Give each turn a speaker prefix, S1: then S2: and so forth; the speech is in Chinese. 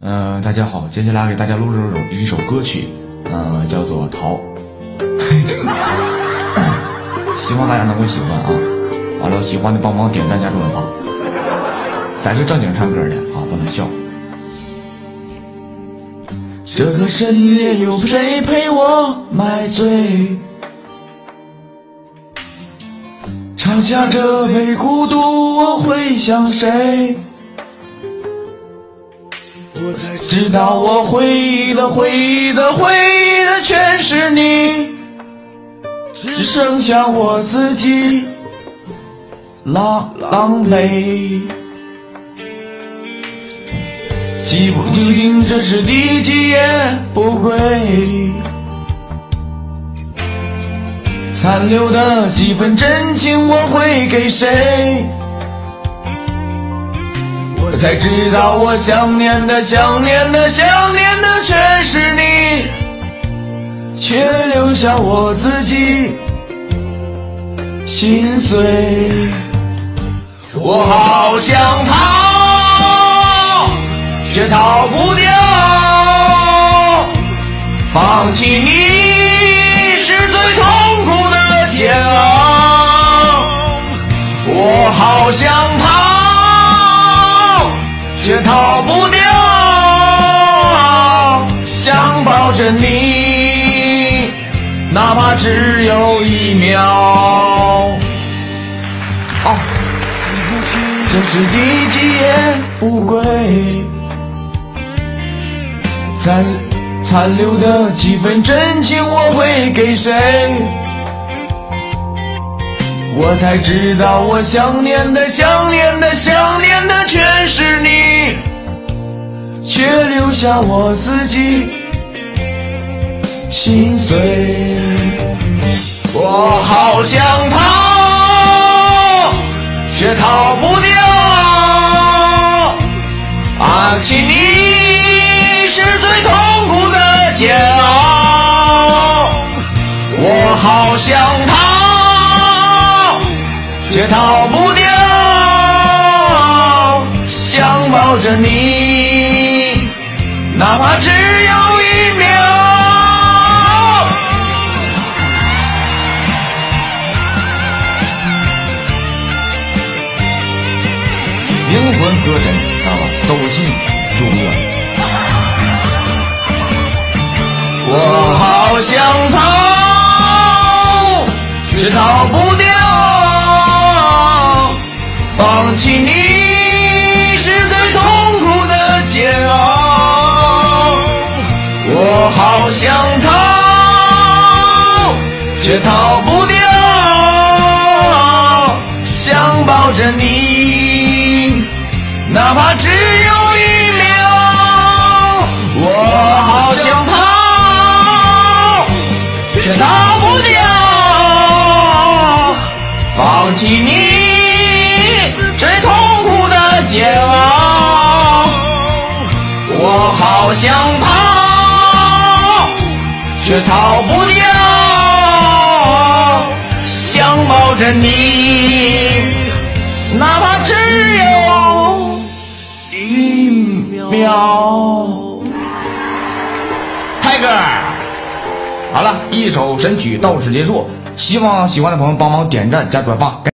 S1: 大家好，接下来给大家录制一首歌曲，叫做《逃》，希望大家能够喜欢啊！完了，喜欢的帮忙点赞加转发，咱是正经唱歌的啊，不能笑。这个深夜有谁陪我买醉？尝下这杯孤独，我会想谁？我才知道我回忆的全是你，只剩下我自己狼狈。究竟这是第几夜不归？残留的几分真情我会给谁？我才知道我想念的全是你，却留下我自己心碎。我好想逃，却逃不掉，放弃你是最痛苦的煎熬。我好想逃，却逃不掉，想抱着你，哪怕只有1秒。这是第几夜不归？残留的几分真情我会给谁？我才知道我想念的全是你，却留下我自己心碎。我好想逃，却逃不掉，放弃你是最痛苦的煎熬。我好想逃，却逃不掉，想抱着你，哪怕只有1秒。灵魂歌神走进中原。我好想逃，却逃不掉，放弃你是最痛苦的煎熬。我好想逃，却逃不掉，想抱着你，哪怕只有1秒。我好想逃，却逃不掉，放弃你最痛苦的煎熬。我好想逃，却逃不掉，想抱着你，哪怕只有1秒。泰戈尔，好了，一首神曲到此结束，希望喜欢的朋友帮忙点赞加转发。